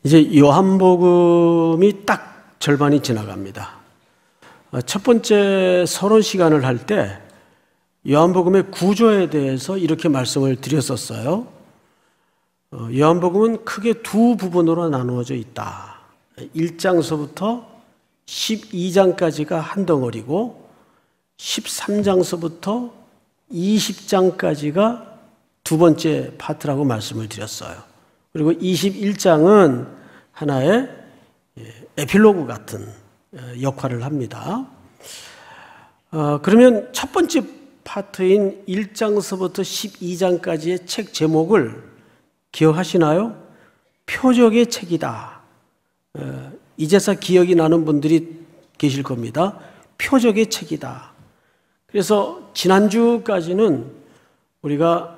이제 요한복음이 딱 절반이 지나갑니다. 첫 번째 서론 시간을 할 때 요한복음의 구조에 대해서 이렇게 말씀을 드렸었어요. 요한복음은 크게 두 부분으로 나누어져 있다. 1장서부터 12장까지가 한 덩어리고 13장서부터 20장까지가 두 번째 파트라고 말씀을 드렸어요. 그리고 21장은 하나의 에필로그 같은 역할을 합니다. 그러면 첫 번째 파트인 1장서부터 12장까지의 책 제목을 기억하시나요? 표적의 책이다. 이제서 기억이 나는 분들이 계실 겁니다. 표적의 책이다. 그래서 지난주까지는 우리가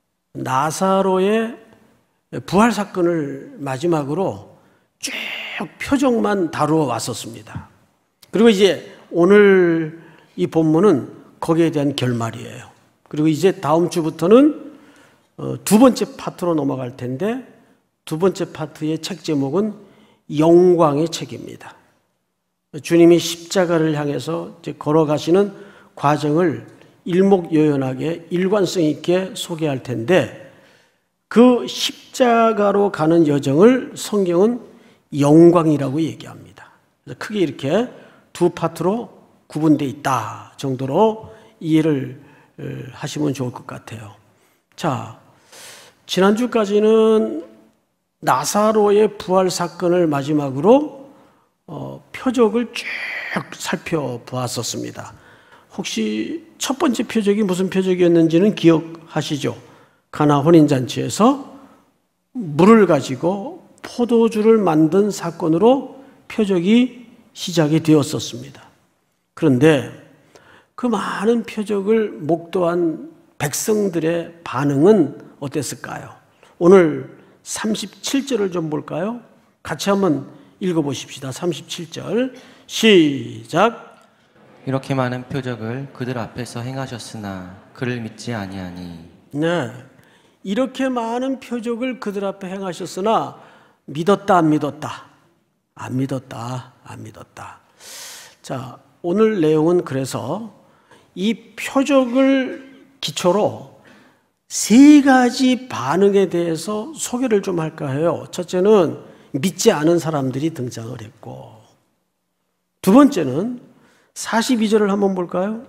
나사로의 부활 사건을 마지막으로 쭉 표적만 다루어 왔었습니다. 그리고 이제 오늘 이 본문은 거기에 대한 결말이에요. 그리고 이제 다음 주부터는 두 번째 파트로 넘어갈 텐데, 두 번째 파트의 책 제목은 영광의 책입니다. 주님이 십자가를 향해서 이제 걸어가시는 과정을 일목요연하게 일관성 있게 소개할 텐데, 그 십자가로 가는 여정을 성경은 영광이라고 얘기합니다. 그래서 크게 이렇게 두 파트로 구분되어 있다 정도로 이해를 하시면 좋을 것 같아요. 자, 지난주까지는 나사로의 부활 사건을 마지막으로 표적을 쭉 살펴보았었습니다. 혹시 첫 번째 표적이 무슨 표적이었는지는 기억하시죠? 가나 혼인잔치에서 물을 가지고 포도주를 만든 사건으로 표적이 시작이 되었었습니다. 그런데 그 많은 표적을 목도한 백성들의 반응은 어땠을까요? 오늘 37절을 좀 볼까요? 같이 한번 읽어보십시다. 37절 시작. 이렇게 많은 표적을 그들 앞에서 행하셨으나 그를 믿지 아니하니. 네, 이렇게 많은 표적을 그들 앞에 행하셨으나 믿었다 안 믿었다? 안 믿었다 안 믿었다. 자, 오늘 내용은 그래서 이 표적을 기초로 세 가지 반응에 대해서 소개를 좀 할까 해요. 첫째는 믿지 않은 사람들이 등장을 했고, 두 번째는 42절을 한번 볼까요?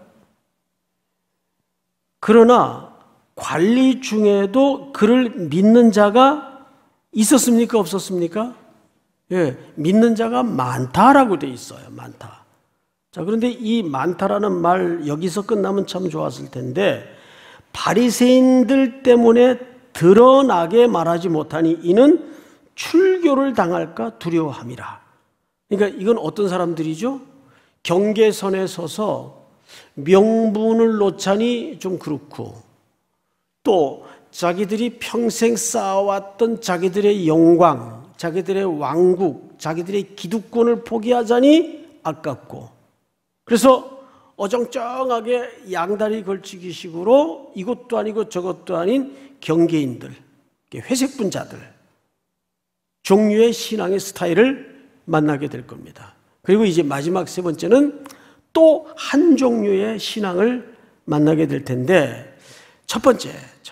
그러나 관리 중에도 그를 믿는 자가 있었습니까? 없었습니까? 예, 믿는 자가 많다라고 돼 있어요. 많다. 자, 그런데 이 많다라는 말 여기서 끝나면 참 좋았을 텐데, 바리새인들 때문에 드러나게 말하지 못하니 이는 출교를 당할까 두려워함이라. 그러니까 이건 어떤 사람들이죠? 경계선에 서서 명분을 놓자니 좀 그렇고, 또 자기들이 평생 쌓아왔던 자기들의 영광, 자기들의 왕국, 자기들의 기득권을 포기하자니 아깝고, 그래서 어정쩡하게 양다리 걸치기 식으로 이것도 아니고 저것도 아닌 경계인들, 회색분자들, 종류의 신앙의 스타일을 만나게 될 겁니다. 그리고 이제 마지막 세 번째는 또 한 종류의 신앙을 만나게 될 텐데, 첫 번째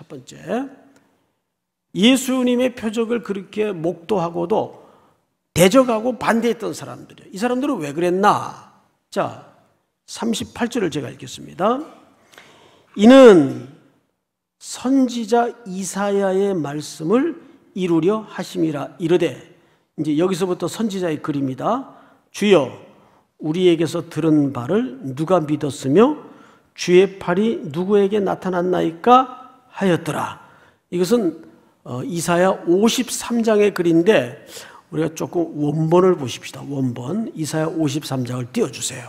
예수님의 표적을 그렇게 목도하고도 대적하고 반대했던 사람들이에요. 이 사람들은 왜 그랬나? 자, 38절을 제가 읽겠습니다. 이는 선지자 이사야의 말씀을 이루려 하심이라 이르되, 이제 여기서부터 선지자의 글입니다. 주여, 우리에게서 들은 바를 누가 믿었으며 주의 팔이 누구에게 나타났나이까 하였더라. 이것은 이사야 53장의 글인데, 우리가 조금 원본을 보십시다. 원본 이사야 53장을 띄워주세요.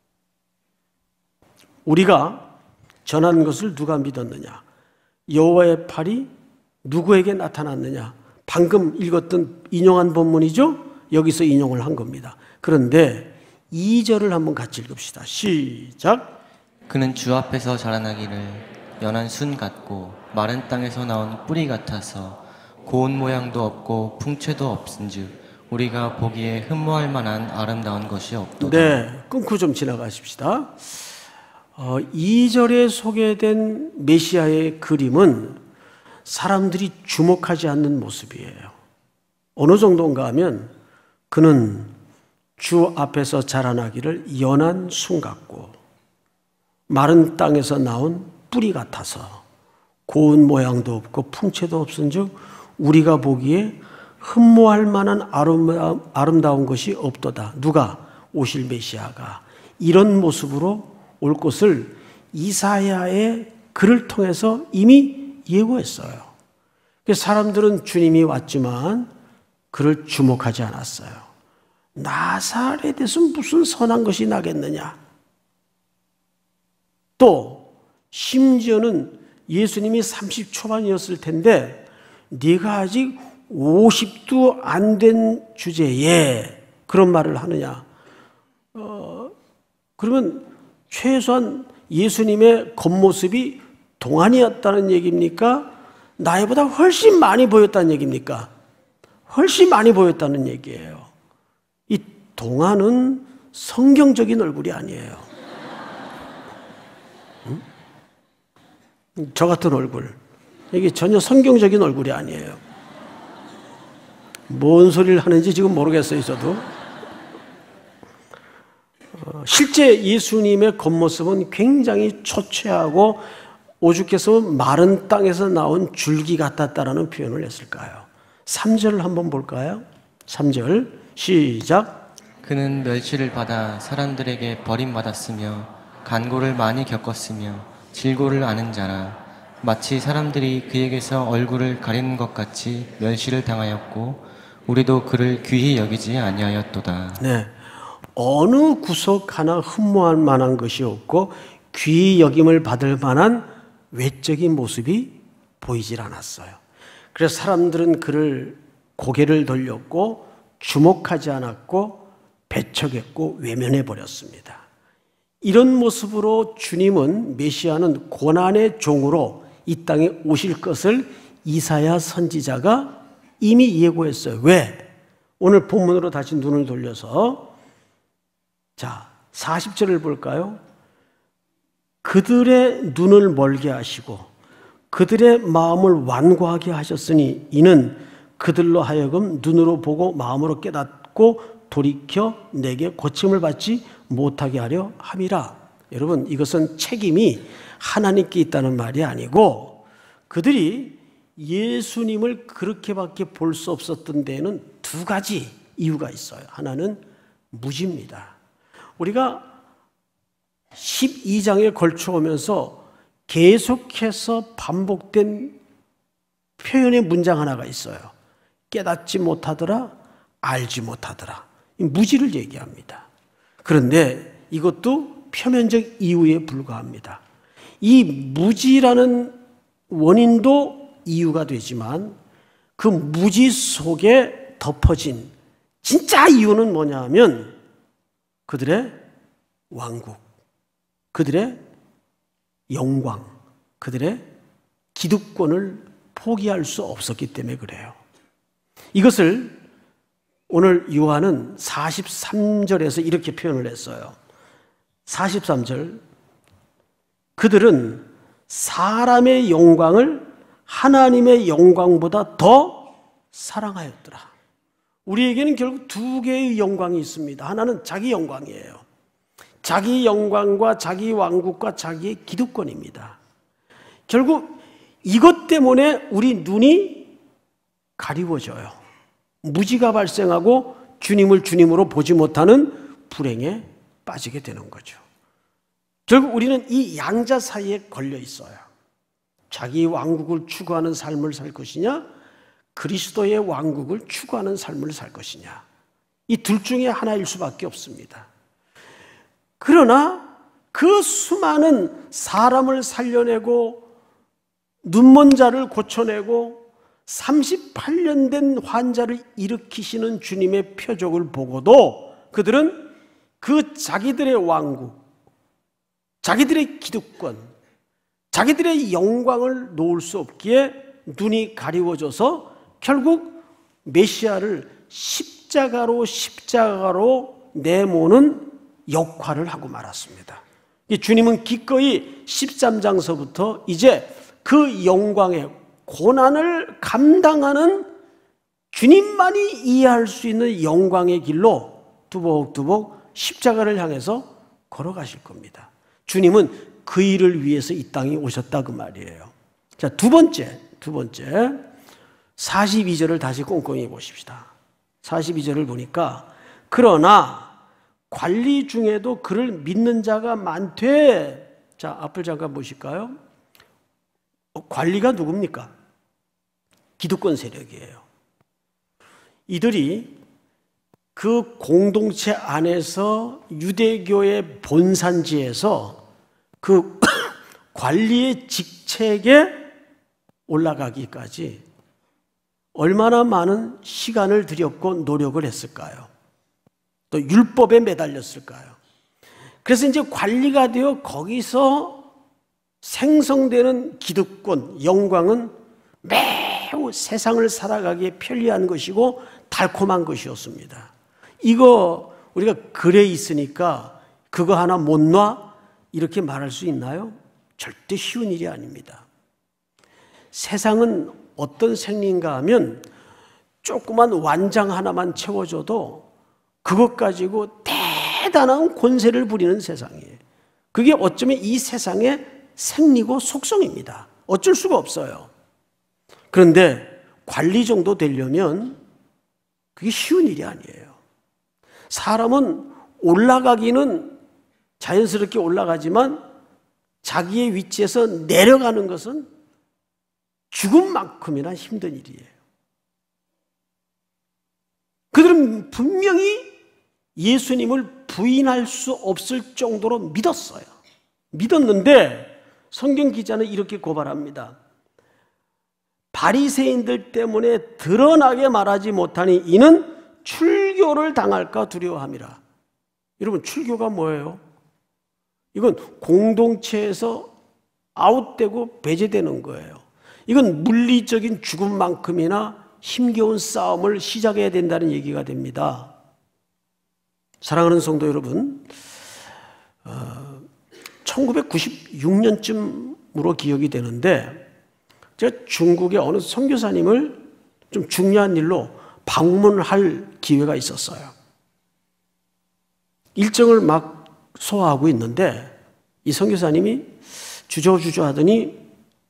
우리가 전한 것을 누가 믿었느냐? 여호와의 팔이 누구에게 나타났느냐? 방금 읽었던 인용한 본문이죠? 여기서 인용을 한 겁니다. 그런데 2절을 한번 같이 읽읍시다. 시작. 그는 주 앞에서 자라나기를 연한 순 같고 마른 땅에서 나온 뿌리 같아서 고운 모양도 없고 풍채도 없은즉 우리가 보기에 흠모할 만한 아름다운 것이 없도다. 네, 끊고 좀 지나가십시다. 2절에 소개된 메시아의 그림은 사람들이 주목하지 않는 모습이에요. 어느 정도인가 하면 그는 주 앞에서 자라나기를 연한 순 같고 마른 땅에서 나온 뿌리 같아서 고운 모양도 없고 풍채도 없은즉 우리가 보기에 흠모할 만한 아름다운 것이 없도다. 누가? 오실 메시아가 이런 모습으로 올 것을 이사야의 글을 통해서 이미 예고했어요. 사람들은 주님이 왔지만 그를 주목하지 않았어요. 나사렛에서 무슨 선한 것이 나겠느냐. 또 심지어는 예수님이 30 초반이었을 텐데 네가 아직 50도 안 된 주제에 그런 말을 하느냐. 그러면 최소한 예수님의 겉모습이 동안이었다는 얘기입니까? 나이보다 훨씬 많이 보였다는 얘기입니까? 훨씬 많이 보였다는 얘기예요. 이 동안은 성경적인 얼굴이 아니에요. 응? 저 같은 얼굴. 이게 전혀 성경적인 얼굴이 아니에요. 뭔 소리를 하는지 지금 모르겠어요, 저도. 실제 예수님의 겉모습은 굉장히 초췌하고 오죽해서 마른 땅에서 나온 줄기 같았다라는 표현을 했을까요? 3절을 한번 볼까요? 3절 시작. 그는 멸시를 받아 사람들에게 버림받았으며 간고를 많이 겪었으며 질고를 아는 자라. 마치 사람들이 그에게서 얼굴을 가리는 것 같이 멸시를 당하였고 우리도 그를 귀히 여기지 아니하였도다. 네, 어느 구석 하나 흠모할 만한 것이 없고 귀히 여김을 받을 만한 외적인 모습이 보이질 않았어요. 그래서 사람들은 그를 고개를 돌렸고 주목하지 않았고 배척했고 외면해 버렸습니다. 이런 모습으로 주님은 메시아는 고난의 종으로 이 땅에 오실 것을 이사야 선지자가 이미 예고했어요. 왜? 오늘 본문으로 다시 눈을 돌려서 자 40절을 볼까요? 그들의 눈을 멀게 하시고 그들의 마음을 완고하게 하셨으니 이는 그들로 하여금 눈으로 보고 마음으로 깨닫고 돌이켜 내게 고침을 받지 못하게 하려 함이라. 여러분, 이것은 책임이 하나님께 있다는 말이 아니고 그들이 예수님을 그렇게밖에 볼 수 없었던 데에는 두 가지 이유가 있어요. 하나는 무지입니다. 우리가 12장에 걸쳐 오면서 계속해서 반복된 표현의 문장 하나가 있어요. 깨닫지 못하더라, 알지 못하더라. 무지를 얘기합니다. 그런데 이것도 표면적 이유에 불과합니다. 이 무지라는 원인도 이유가 되지만 그 무지 속에 덮어진 진짜 이유는 뭐냐 하면 그들의 왕국, 그들의 영광, 그들의 기득권을 포기할 수 없었기 때문에 그래요. 이것을 오늘 요한은 43절에서 이렇게 표현을 했어요. 43절, 그들은 사람의 영광을 하나님의 영광보다 더 사랑하였더라. 우리에게는 결국 두 개의 영광이 있습니다. 하나는 자기 영광이에요. 자기 영광과 자기 왕국과 자기의 기득권입니다. 결국 이것 때문에 우리 눈이 가리워져요. 무지가 발생하고 주님을 주님으로 보지 못하는 불행에 빠지게 되는 거죠. 결국 우리는 이 양자 사이에 걸려 있어요. 자기 왕국을 추구하는 삶을 살 것이냐, 그리스도의 왕국을 추구하는 삶을 살 것이냐. 이 둘 중에 하나일 수밖에 없습니다. 그러나 그 수많은 사람을 살려내고 눈먼 자를 고쳐내고 38년 된 환자를 일으키시는 주님의 표적을 보고도 그들은 그 자기들의 왕국, 자기들의 기득권, 자기들의 영광을 놓을 수 없기에 눈이 가리워져서 결국 메시아를 십자가로 내모는 역할을 하고 말았습니다. 주님은 기꺼이 13장서부터 이제 그 영광의 고난을 감당하는 주님만이 이해할 수 있는 영광의 길로 두벅두벅 십자가를 향해서 걸어가실 겁니다. 주님은 그 일을 위해서 이 땅에 오셨다 그 말이에요. 자, 두 번째 42절을 다시 꼼꼼히 보십시다. 42절을 보니까 그러나 관리 중에도 그를 믿는 자가 많되, 자, 앞을 잠깐 보실까요? 관리가 누굽니까? 기득권 세력이에요. 이들이 그 공동체 안에서 유대교의 본산지에서 그 관리의 직책에 올라가기까지 얼마나 많은 시간을 들였고 노력을 했을까요? 또 율법에 매달렸을까요? 그래서 이제 관리가 되어 거기서 생성되는 기득권, 영광은 매우 세상을 살아가기에 편리한 것이고 달콤한 것이었습니다. 이거 우리가 글에 있으니까 그거 하나 못 놔? 이렇게 말할 수 있나요? 절대 쉬운 일이 아닙니다. 세상은 어떤 생리인가 하면 조그만 완장 하나만 채워줘도 그것 가지고 대단한 권세를 부리는 세상이에요. 그게 어쩌면 이 세상의 생리고 속성입니다. 어쩔 수가 없어요. 그런데 관리 정도 되려면 그게 쉬운 일이 아니에요. 사람은 올라가기는 자연스럽게 올라가지만 자기의 위치에서 내려가는 것은 죽음만큼이나 힘든 일이에요. 그들은 분명히 예수님을 부인할 수 없을 정도로 믿었어요. 믿었는데 성경 기자는 이렇게 고발합니다. 바리새인들 때문에 드러나게 말하지 못하니 이는 출교를 당할까 두려워함이라. 여러분, 출교가 뭐예요? 이건 공동체에서 아웃되고 배제되는 거예요. 이건 물리적인 죽음만큼이나 힘겨운 싸움을 시작해야 된다는 얘기가 됩니다. 사랑하는 성도 여러분, 1996년쯤으로 기억이 되는데 제가 중국의 어느 선교사님을 좀 중요한 일로 방문할 기회가 있었어요. 일정을 막 소화하고 있는데 이 선교사님이 주저주저 하더니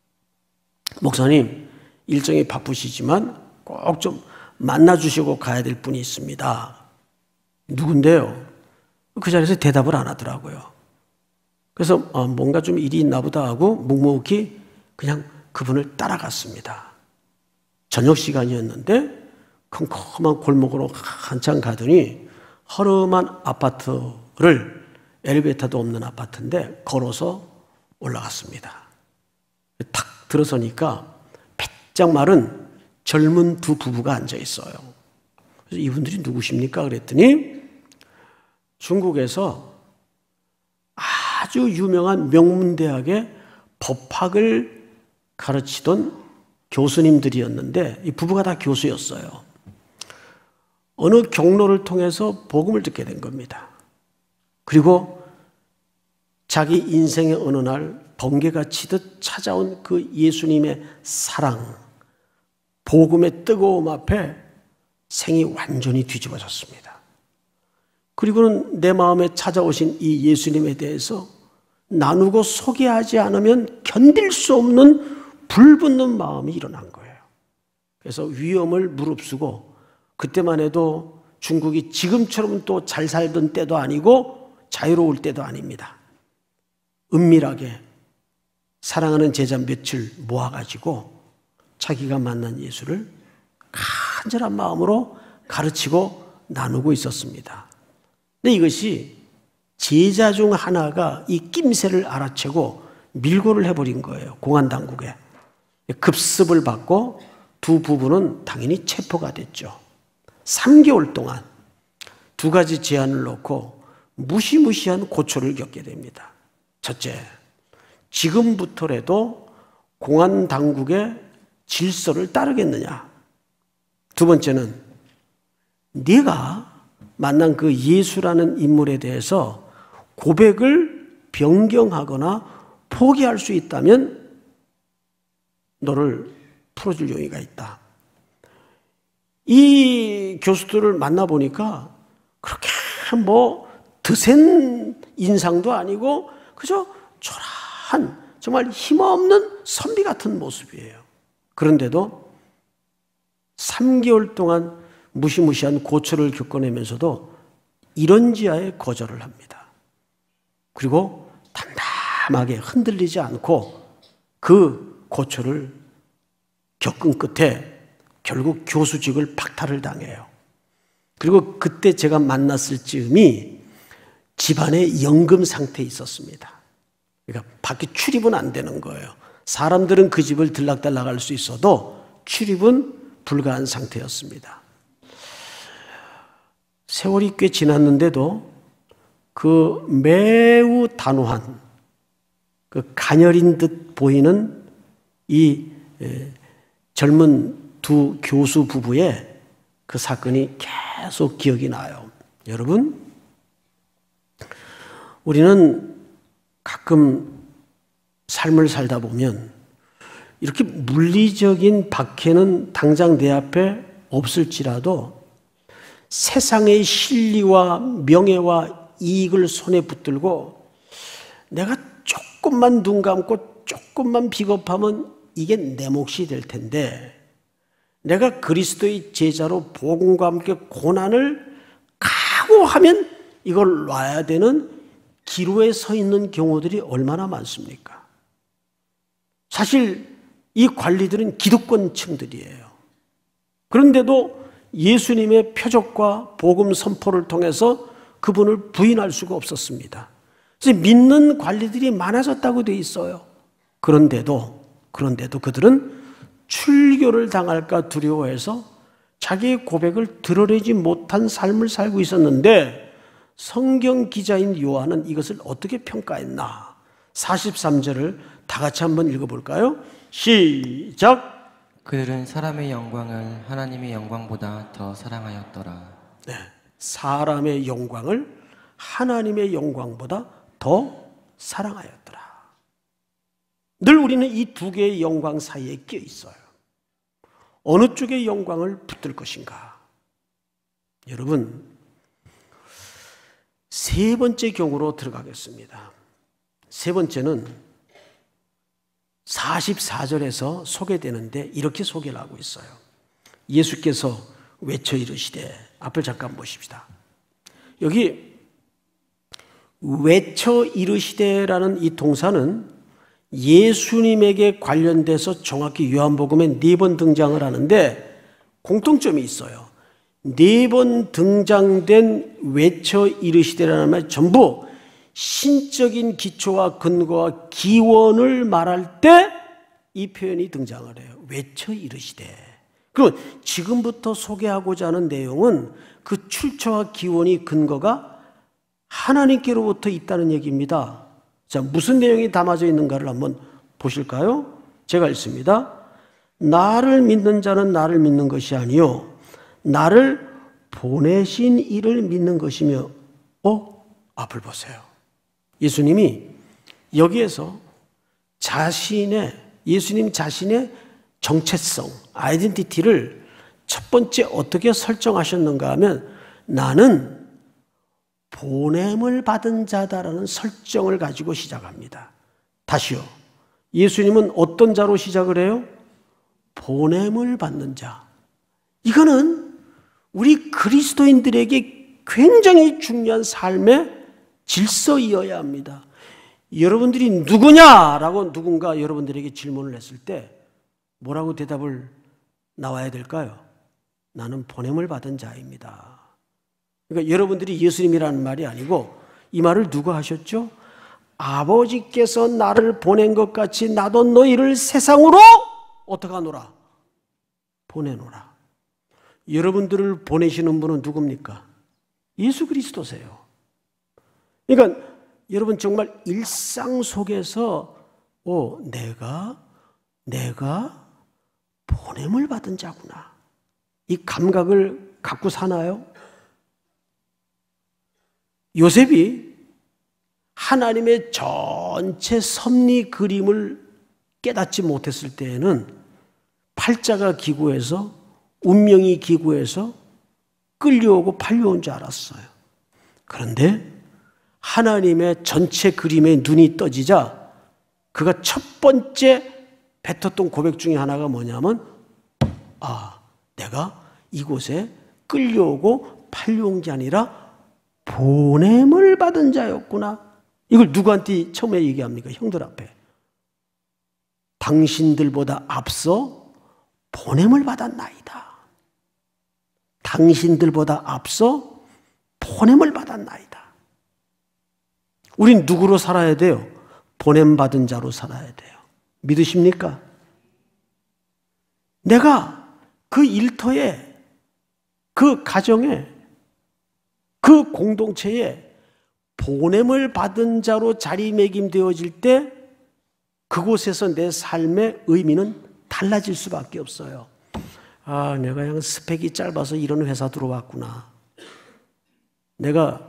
목사님, 일정이 바쁘시지만 꼭 좀 만나주시고 가야 될 분이 있습니다. 누군데요? 그 자리에서 대답을 안 하더라고요. 그래서 뭔가 좀 일이 있나 보다 하고 묵묵히 그냥 그분을 따라갔습니다. 저녁 시간이었는데 컴컴한 골목으로 한참 가더니 허름한 아파트를, 엘리베이터도 없는 아파트인데 걸어서 올라갔습니다. 탁 들어서니까 바짝 마른 젊은 두 부부가 앉아 있어요. 그래서 이분들이 누구십니까? 그랬더니 중국에서 아주 유명한 명문대학의 법학을 가르치던 교수님들이었는데 이 부부가 다 교수였어요. 어느 경로를 통해서 복음을 듣게 된 겁니다. 그리고 자기 인생의 어느 날 번개가 치듯 찾아온 그 예수님의 사랑, 복음의 뜨거움 앞에 생이 완전히 뒤집어졌습니다. 그리고는 내 마음에 찾아오신 이 예수님에 대해서 나누고 소개하지 않으면 견딜 수 없는 불붙는 마음이 일어난 거예요. 그래서 위험을 무릅쓰고, 그때만 해도 중국이 지금처럼 또 잘 살던 때도 아니고 자유로울 때도 아닙니다. 은밀하게 사랑하는 제자 며칠 모아가지고 자기가 만난 예수를 간절한 마음으로 가르치고 나누고 있었습니다. 근데 이것이 제자 중 하나가 이 낌새를 알아채고 밀고를 해버린 거예요. 공안당국에. 급습을 받고 두 부부는 당연히 체포가 됐죠. 3개월 동안 두 가지 제한을 놓고 무시무시한 고초를 겪게 됩니다. 첫째, 지금부터라도 공안당국의 질서를 따르겠느냐? 두 번째는 네가 만난 그 예수라는 인물에 대해서 고백을 변경하거나 포기할 수 있다면 너를 풀어줄 용의가 있다. 이 교수들을 만나보니까 그렇게 드센 인상도 아니고 그저 초라한 정말 힘없는 선비 같은 모습이에요. 그런데도 3개월 동안 무시무시한 고초를 겪어내면서도 이런지하에 거절을 합니다. 그리고 담담하게 흔들리지 않고 그 고초를 겪은 끝에 결국 교수직을 박탈을 당해요. 그리고 그때 제가 만났을 즈음이 집안의 연금 상태에 있었습니다. 그러니까 밖에 출입은 안 되는 거예요. 사람들은 그 집을 들락달락할 수 있어도 출입은 불가한 상태였습니다. 세월이 꽤 지났는데도 그 매우 단호한 그 가녀린 듯 보이는 이 젊은 두 교수 부부의 그 사건이 계속 기억이 나요. 여러분, 우리는 가끔 삶을 살다 보면 이렇게 물리적인 박해는 당장 내 앞에 없을지라도 세상의 실리와 명예와 이익을 손에 붙들고 내가 조금만 눈 감고 조금만 비겁하면 이게 내 몫이 될 텐데 내가 그리스도의 제자로 복음과 함께 고난을 각오하면 이걸 놔야 되는 기로에 서 있는 경우들이 얼마나 많습니까? 사실 이 관리들은 기득권층들이에요. 그런데도 예수님의 표적과 복음 선포를 통해서 그분을 부인할 수가 없었습니다. 그래서 믿는 관리들이 많아졌다고 돼 있어요. 그런데도 그들은 출교를 당할까 두려워해서 자기의 고백을 드러내지 못한 삶을 살고 있었는데 성경 기자인 요한은 이것을 어떻게 평가했나? 43절을 다 같이 한번 읽어볼까요? 시작! 그들은 사람의 영광을 하나님의 영광보다 더 사랑하였더라. 네, 사람의 영광을 하나님의 영광보다 더 사랑하였더라. 늘 우리는 이 두 개의 영광 사이에 끼어 있어요. 어느 쪽의 영광을 붙들 것인가? 여러분, 세 번째 경우로 들어가겠습니다. 세 번째는 44절에서 소개되는데 이렇게 소개를 하고 있어요. 예수께서 외쳐 이르시되, 앞을 잠깐 보십시다. 여기 외쳐 이르시되라는 이 동사는 예수님에게 관련돼서 정확히 요한복음에 4번 등장을 하는데 공통점이 있어요. 4번 등장된 외쳐 이르시되라는 말 전부 신적인 기초와 근거와 기원을 말할 때 이 표현이 등장을 해요. 외쳐 이르시되. 그럼 지금부터 소개하고자 하는 내용은 그 출처와 기원이 근거가 하나님께로부터 있다는 얘기입니다. 자, 무슨 내용이 담아져 있는가를 한번 보실까요? 제가 읽습니다. 나를 믿는 자는 나를 믿는 것이 아니요 나를 보내신 이를 믿는 것이며. 앞을 보세요. 예수님이 여기에서 예수님 자신의 정체성, 아이덴티티를 첫 번째 어떻게 설정하셨는가 하면 나는 보냄을 받은 자다라는 설정을 가지고 시작합니다. 다시요. 예수님은 어떤 자로 시작을 해요? 보냄을 받는 자. 이거는 우리 그리스도인들에게 굉장히 중요한 삶의 질서이어야 합니다. 여러분들이 누구냐라고 누군가 여러분들에게 질문을 했을 때 뭐라고 대답을 나와야 될까요? 나는 보냄을 받은 자입니다. 그러니까 여러분들이 예수님이라는 말이 아니고 이 말을 누가 하셨죠? 아버지께서 나를 보낸 것 같이 나도 너희를 세상으로 어떻게 하노라? 보내노라. 여러분들을 보내시는 분은 누굽니까? 예수 그리스도세요. 그러니까 여러분 정말 일상 속에서 내가 보냄을 받은 자구나. 이 감각을 갖고 사나요? 요셉이 하나님의 전체 섭리 그림을 깨닫지 못했을 때에는 팔자가 기구해서 운명이 기구해서 끌려오고 팔려온 줄 알았어요. 그런데 하나님의 전체 그림에 눈이 떠지자 그가 첫 번째 뱉었던 고백 중에 하나가 뭐냐면 내가 이곳에 끌려오고 팔려온 게 아니라 보냄을 받은 자였구나. 이걸 누구한테 처음에 얘기합니까? 형들 앞에. 당신들보다 앞서 보냄을 받았나이다. 당신들보다 앞서 보냄을 받았나이다. 우린 누구로 살아야 돼요? 보냄받은 자로 살아야 돼요. 믿으십니까? 내가 그 일터에, 그 가정에, 그 공동체에 보냄을 받은 자로 자리매김되어질 때 그곳에서 내 삶의 의미는 달라질 수밖에 없어요. 내가 그냥 스펙이 짧아서 이런 회사 들어왔구나. 내가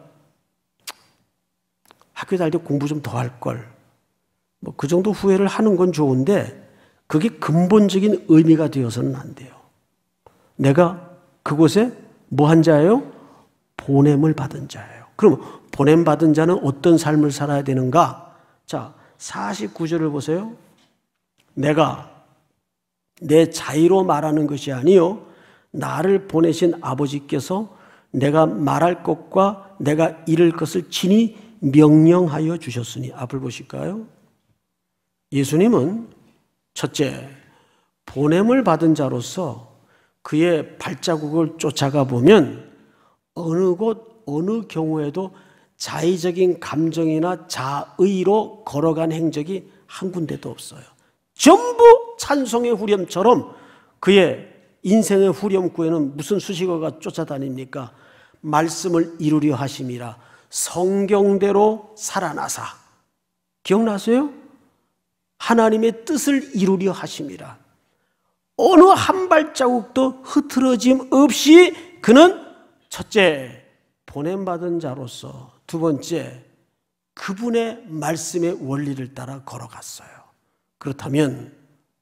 학교 다닐 때 공부 좀 더 할 걸. 그 정도 후회를 하는 건 좋은데 그게 근본적인 의미가 되어서는 안 돼요. 내가 그곳에 뭐 한 자예요? 보냄을 받은 자예요. 그럼 보냄 받은 자는 어떤 삶을 살아야 되는가? 자, 49절을 보세요. 내가 내 자의로 말하는 것이 아니요 나를 보내신 아버지께서 내가 말할 것과 내가 이룰 것을 친히 명령하여 주셨으니. 앞을 보실까요? 예수님은 첫째, 보냄을 받은 자로서 그의 발자국을 쫓아가 보면 어느 곳 어느 경우에도 자의적인 감정이나 자의로 걸어간 행적이 한 군데도 없어요. 전부 찬송의 후렴처럼 그의 인생의 후렴구에는 무슨 수식어가 쫓아다닙니까? 말씀을 이루려 하심이라 성경대로 살아나사. 기억나세요? 하나님의 뜻을 이루려 하심이라. 어느 한 발자국도 흐트러짐 없이 그는 첫째, 보냄받은 자로서, 두 번째, 그분의 말씀의 원리를 따라 걸어갔어요. 그렇다면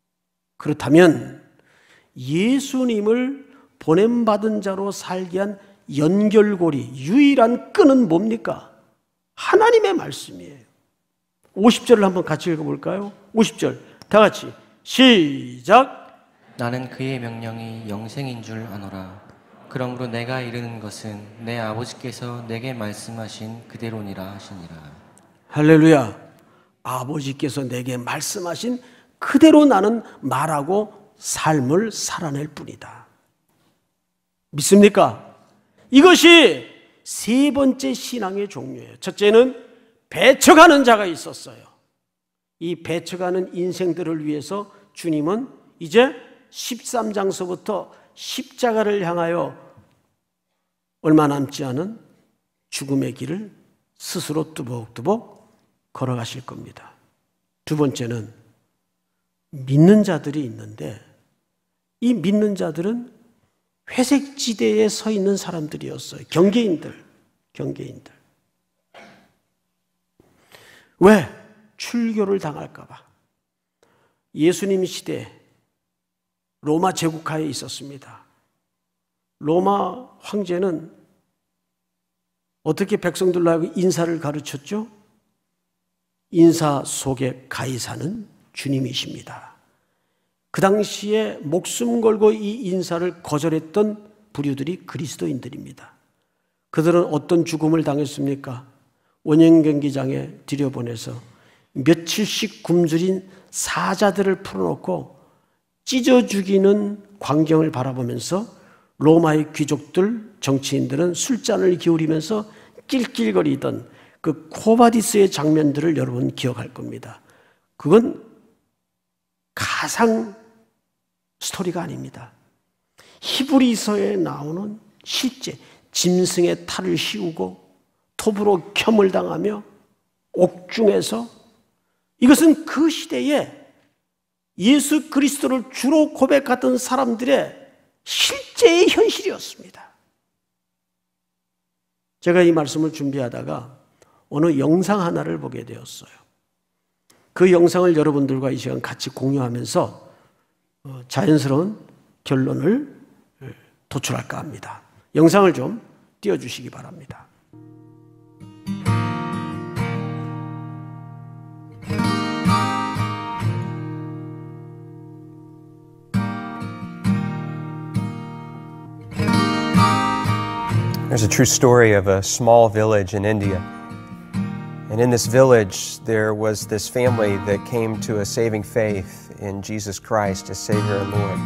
예수님을 보냄받은 자로 살게 한 연결고리, 유일한 끈은 뭡니까? 하나님의 말씀이에요. 50절을 한번 같이 읽어볼까요? 50절 다 같이 시작. 나는 그의 명령이 영생인 줄 아노라. 그러므로 내가 이르는 것은 내 아버지께서 내게 말씀하신 그대로니라 하시니라. 할렐루야. 아버지께서 내게 말씀하신 그대로 나는 말하고 삶을 살아낼 뿐이다. 믿습니까? 이것이 세 번째 신앙의 종류예요. 첫째는 배척하는 자가 있었어요. 이 배척하는 인생들을 위해서 주님은 이제 13장서부터 십자가를 향하여 얼마 남지 않은 죽음의 길을 스스로 뚜벅뚜벅 걸어가실 겁니다. 두 번째는 믿는 자들이 있는데 이 믿는 자들은 회색지대에 서 있는 사람들이었어요. 경계인들. 왜? 출교를 당할까 봐. 예수님 시대에 로마 제국하에 있었습니다. 로마 황제는 어떻게 백성들로 하여금 인사를 가르쳤죠? 인사 속에 가이사는 주님이십니다. 그 당시에 목숨 걸고 이 인사를 거절했던 부류들이 그리스도인들입니다. 그들은 어떤 죽음을 당했습니까? 원형경기장에 들여보내서 며칠씩 굶주린 사자들을 풀어놓고 찢어 죽이는 광경을 바라보면서 로마의 귀족들, 정치인들은 술잔을 기울이면서 낄낄거리던 그 코바디스의 장면들을 여러분 기억할 겁니다. 그건 가상 스토리가 아닙니다. 히브리서에 나오는 실제 짐승의 탈을 씌우고 톱으로 켬을 당하며 옥중에서, 이것은 그 시대에 예수 그리스도를 주로 고백하던 사람들의 실제의 현실이었습니다. 제가 이 말씀을 준비하다가 어느 영상 하나를 보게 되었어요. 그 영상을 여러분들과 이 시간 같이 공유하면서 자연스러운 결론을 도출할까 합니다. 영상을 좀 띄워주시기 바랍니다. There's a true story of a small village in India. And in this village, there was this family that came to a saving faith in Jesus Christ as Savior and Lord.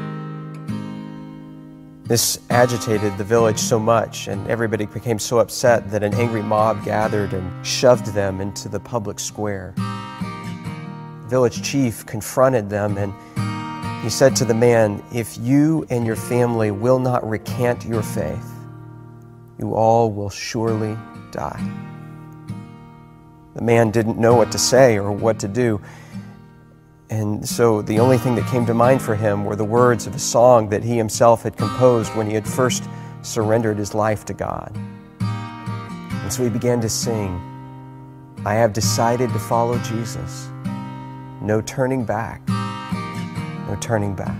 This agitated the village so much, and everybody became so upset that an angry mob gathered and shoved them into the public square. The village chief confronted them, and he said to the man, "If you and your family will not recant your faith, you all will surely die." The man didn't know what to say or what to do. And so the only thing that came to mind for him were the words of a song that he himself had composed when he had first surrendered his life to God. And so he began to sing, "I have decided to follow Jesus. No turning back, no turning back."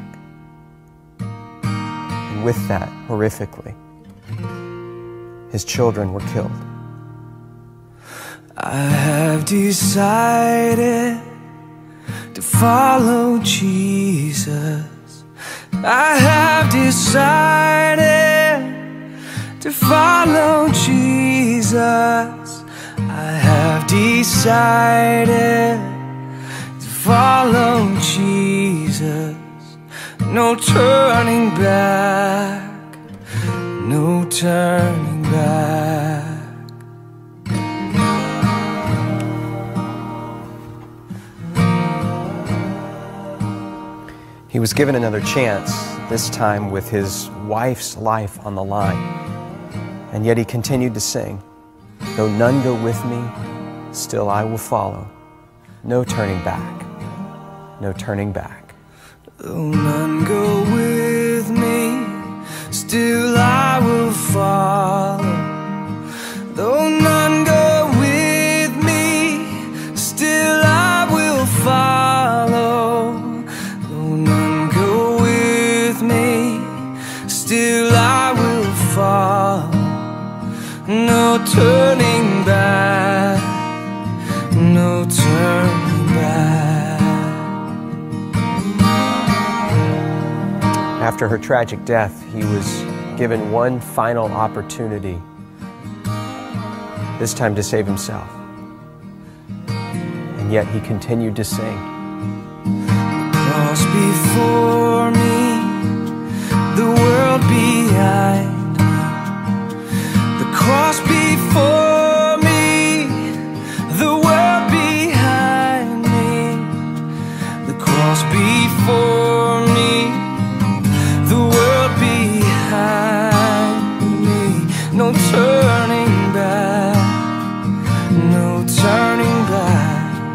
And with that, horrifically, his children were killed. I have decided to follow Jesus. I have decided to follow Jesus. I have decided to follow Jesus. No turning back, no turning back. He was given another chance, this time with his wife's life on the line. And yet he continued to sing, "Though none go with me, still I will follow. No turning back, no turning back." Though none go with me, still I will follow. Though none go with me, still I will follow. Though none go with me, still I will follow. No turning back, no turning back. After her tragic death, he was given one final opportunity, this time to save himself. And yet he continued to sing. Cross before me, the world behind me. The cross before me, the world behind me. The cross before me, the world behind me. No turning back, no turning back.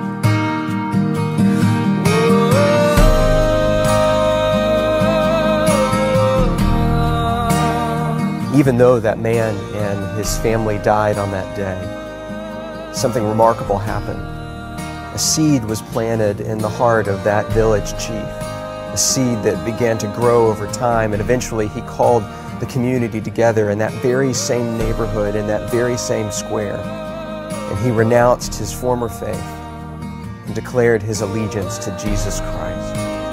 Even though that man and his family died on that day, something remarkable happened. A seed was planted in the heart of that village chief, a seed that began to grow over time, and eventually he called the community together in that very same neighborhood, in that very same square, and he renounced his former faith and declared his allegiance to Jesus Christ.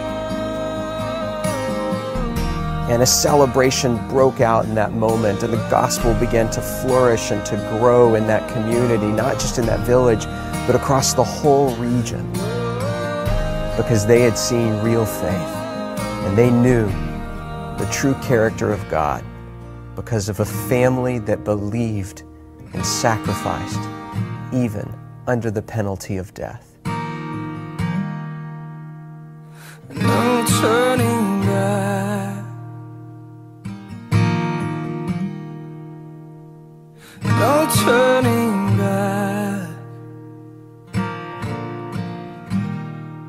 And a celebration broke out in that moment, and the gospel began to flourish and to grow in that community, not just in that village, but across the whole region, because they had seen real faith, and they knew the true character of God because of a family that believed and sacrificed, even under the penalty of death. No turning back. No turning back.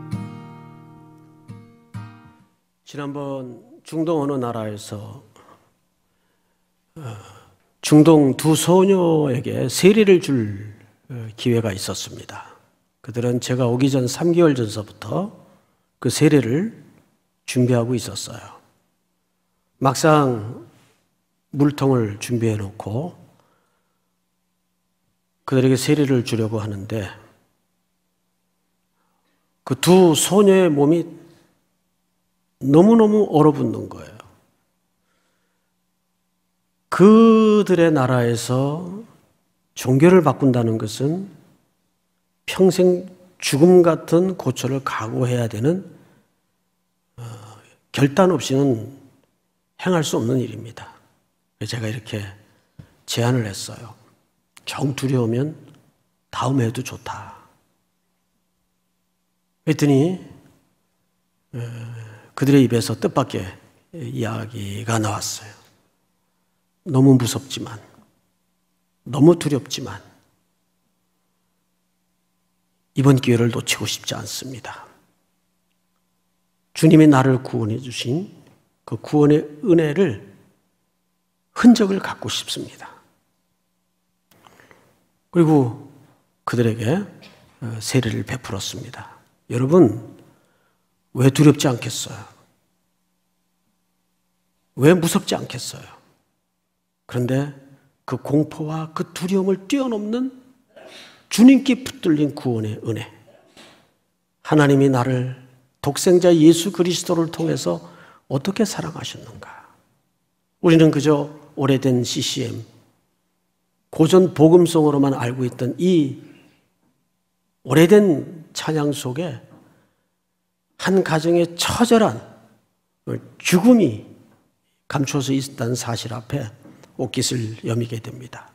지난번 중동 어느 나라에서 중동 두 소녀에게 세례를 줄 기회가 있었습니다. 그들은 제가 오기 전 3개월 전서부터 그 세례를 준비하고 있었어요. 막상 물통을 준비해 놓고 그들에게 세례를 주려고 하는데 그 두 소녀의 몸이 너무너무 얼어붙는 거예요. 그들의 나라에서 종교를 바꾼다는 것은 평생 죽음 같은 고초를 각오해야 되는 결단 없이는 행할 수 없는 일입니다. 제가 이렇게 제안을 했어요. 정 두려우면 다음에 해도 좋다. 그랬더니 그들의 입에서 뜻밖의 이야기가 나왔어요. 너무 무섭지만, 너무 두렵지만 이번 기회를 놓치고 싶지 않습니다. 주님이 나를 구원해 주신 그 구원의 은혜를 흔적을 갖고 싶습니다. 그리고 그들에게 세례를 베풀었습니다. 여러분, 왜 두렵지 않겠어요? 왜 무섭지 않겠어요? 그런데 그 공포와 그 두려움을 뛰어넘는 주님께 붙들린 구원의 은혜. 하나님이 나를 독생자 예수 그리스도를 통해서 어떻게 사랑하셨는가? 우리는 그저 오래된 CCM, 고전 복음송으로만 알고 있던 이 오래된 찬양 속에 한 가정의 처절한 죽음이 감춰져 있다는 사실 앞에 옷깃을 여미게 됩니다.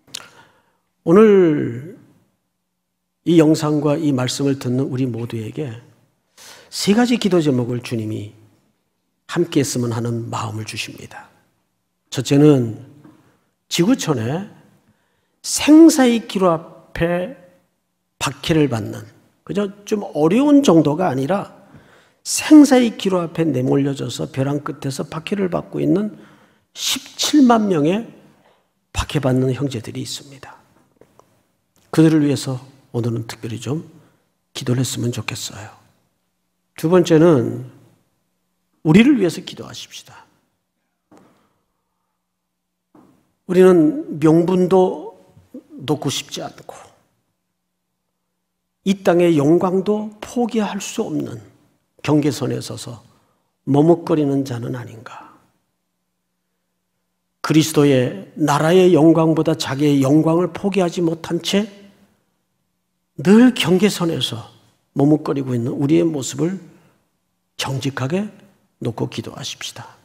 오늘 이 영상과 이 말씀을 듣는 우리 모두에게 세 가지 기도 제목을 주님이 함께 했으면 하는 마음을 주십니다. 첫째는 지구촌에 생사의 기로 앞에 박해를 받는, 그저 좀 어려운 정도가 아니라 생사의 기로 앞에 내몰려져서 벼랑 끝에서 박해를 받고 있는 17만 명의 박해받는 형제들이 있습니다. 그들을 위해서 오늘은 특별히 좀 기도를 했으면 좋겠어요. 두 번째는 우리를 위해서 기도하십시다. 우리는 명분도 놓고 싶지 않고 이 땅의 영광도 포기할 수 없는 경계선에 서서 머뭇거리는 자는 아닌가. 그리스도의 나라의 영광보다 자기의 영광을 포기하지 못한 채 늘 경계선에서 머뭇거리고 있는 우리의 모습을 정직하게 놓고 기도하십시다.